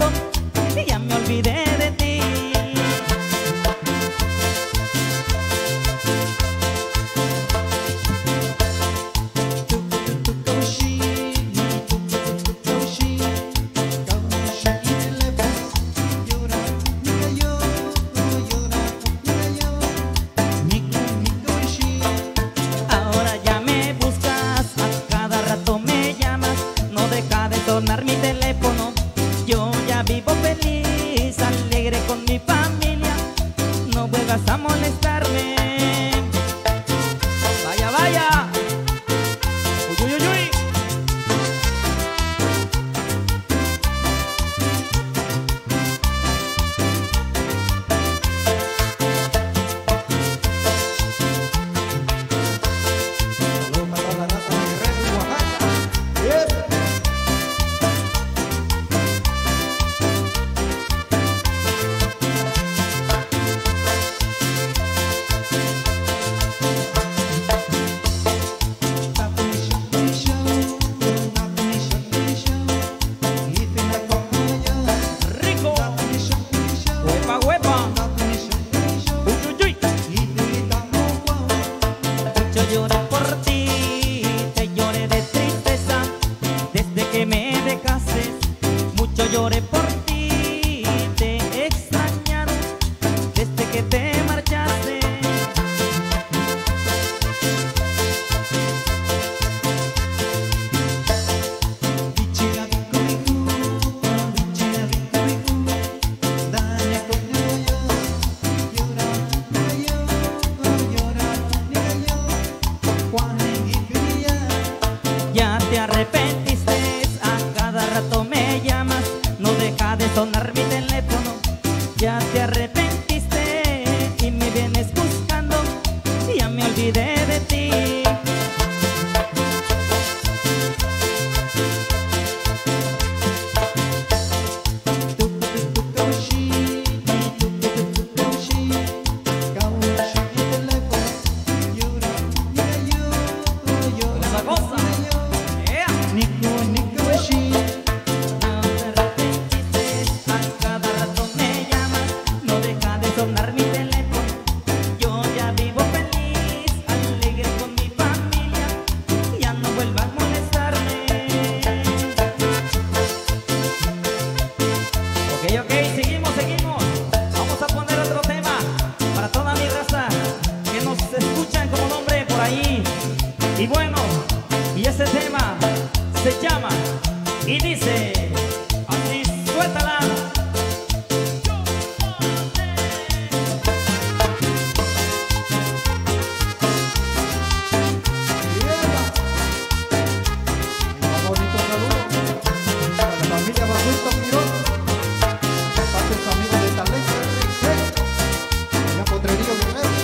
buscando y ya me olvidé de ti. Ahora ya me buscas, a cada rato me llamas, no deja de sonar mi teléfono. Yo ya vivo feliz, alegre con mi familia, no vuelvas a molestarme. Vaya, vaya. Uy, uy, uy, uy. Saludos para la raza de Guerrero, Oaxaca. Bien. Rico. Huepa, huepa. Uy, uy, uy. Yo lloré por ti, te lloré de tristeza, desde que me dejaste. Mucho lloré por ti, te he extrañado, desde que te marchaste. Ya te arrepentiste, a cada rato me llamas, no deja de sonar mi teléfono. Ya te arrepentiste y me vienes buscando y ya me olvidé de ti. Cosa, cosa. Yeah. Ya te arrepentiste, a cada rato me llamas, no deja de sonar mi teléfono. Yo ya vivo feliz, alegre con mi familia, ya no vuelvas a molestarme. Ok, ok, seguimos, seguimos. Vamos a poner otro tema para toda mi raza que nos escuchan como nombre por ahí. Y bueno, y ese tema se llama y dice así, suéltala. Un bonito saludo para la familia Basulto Mirón, de parte de su amigo de Talento, allá Potrerillo Guerrero.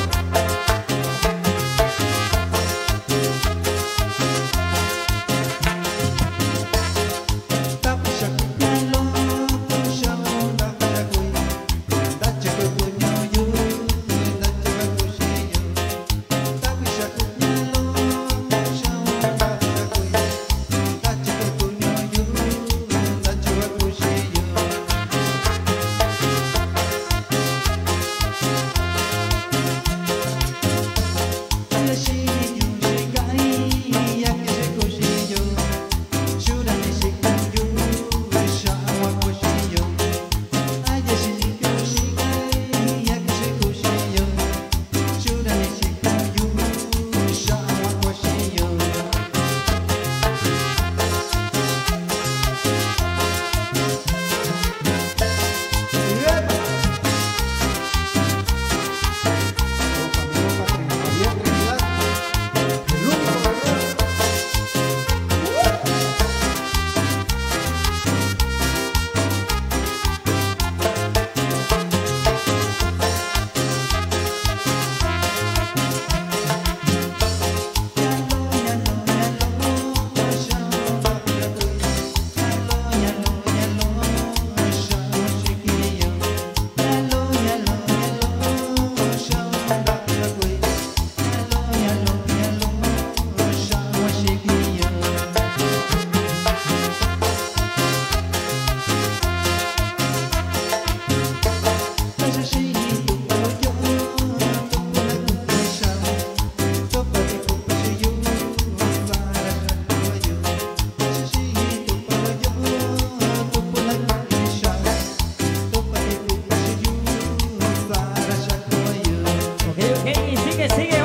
sigue, sigue.